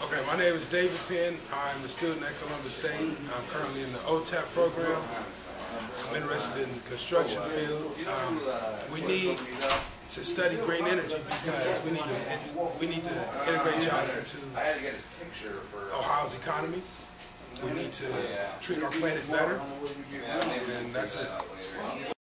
Okay, my name is David Penn. I'm a student at Columbus State. I'm currently in the OTAP program. I'm interested in the construction field. We need to study green energy because we need to integrate jobs into Ohio's economy. We need to treat our planet better, and that's it.